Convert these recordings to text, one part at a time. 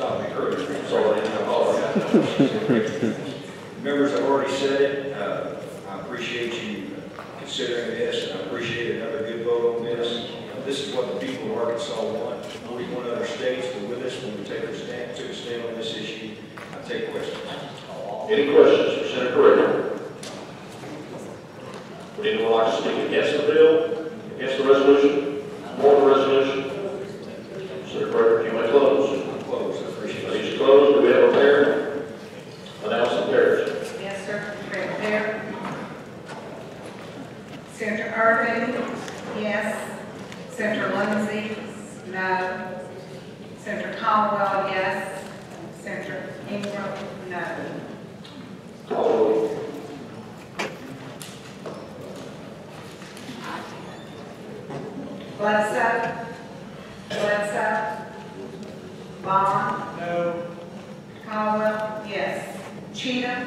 not be heard. Sorry, I apologize. Members have already said it. I appreciate you considering this, and I appreciate another good vote on this. This is what the people of Arkansas want. 41 other states were with us when we took a stand on this issue. I take questions. Any questions for Senator Correa? Would anyone like to speak against the bill, against the resolution, for the resolution? Senator Correa, you may close. Close. I appreciate it. Please close. Do we have a pair? Announce the pairs. Yes, sir. Pair. Senator Irving, yes. Senator Lindsay, no. Senator Caldwell, yes. Senator Ingram, no. Call the roll. Bledsoe. Vaughn. No. Caldwell, yes. Cheatham.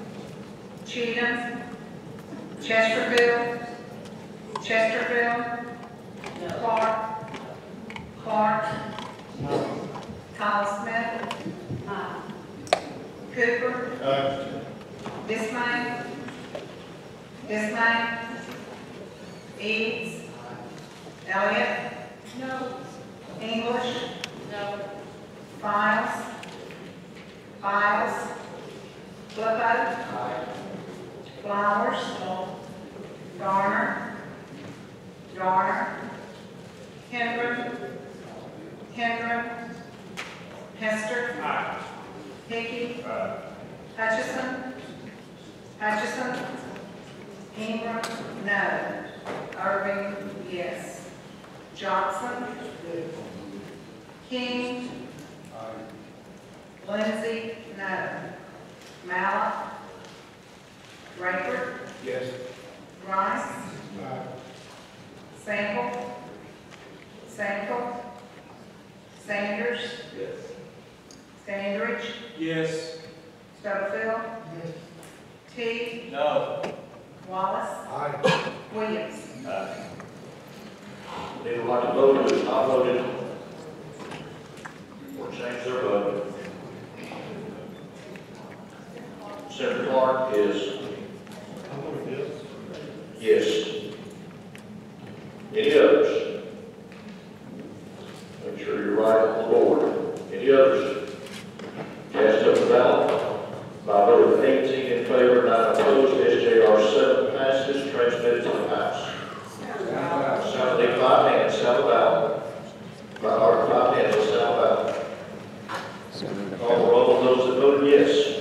Chesterfield. Clark. Tom Smith. Cooper. Bismay. Eads. Elliott. No. English. No. Files. Flippo. Flowers. Garner. Hester. Hickey. Hutchison. Ingram. No. Irving. Yes. Johnson. King. Lindsay. No. Mallett. Rayford. Yes. Rice. Sample. Sanders. Yes. Standridge. Yes. Stubblefield. Yes. T. No. Wallace. Aye. Williams. Anyone like to vote who is not voted or change their vote? Senator Clark is yes. Any others? Make sure you're right on the board. Any others? Cast up the ballot. By vote of 18 in favor, 9 opposed, SJR7 passes, transmitted to the House. Sound leave 5 hands, sound the ballot. Or 5 hands, sound the ballot. Call the roll of those that voted yes.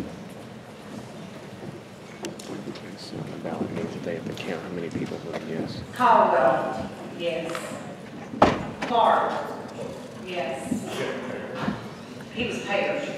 On the ballot means that they have to count how many people voted yes. Caldwell. Yes. Clark. Yes. He was paired.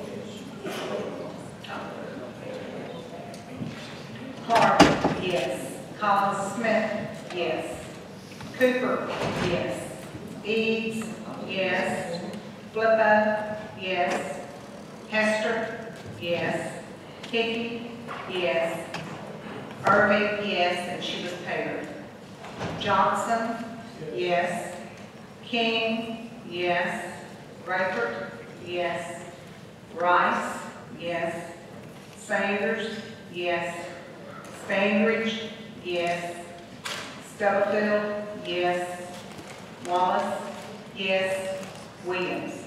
Clark. Yes. Collins Smith. Yes. Cooper. Yes. Eads. Yes. Flippo. Yes. Hester. Yes. Hickey. Yes. Irving, yes, and she was paired. Johnson, yes. King, yes. Rayford, yes. Rice, yes. Sanders, yes. Standridge, yes. Stubblefield, yes. Wallace, yes. Williams.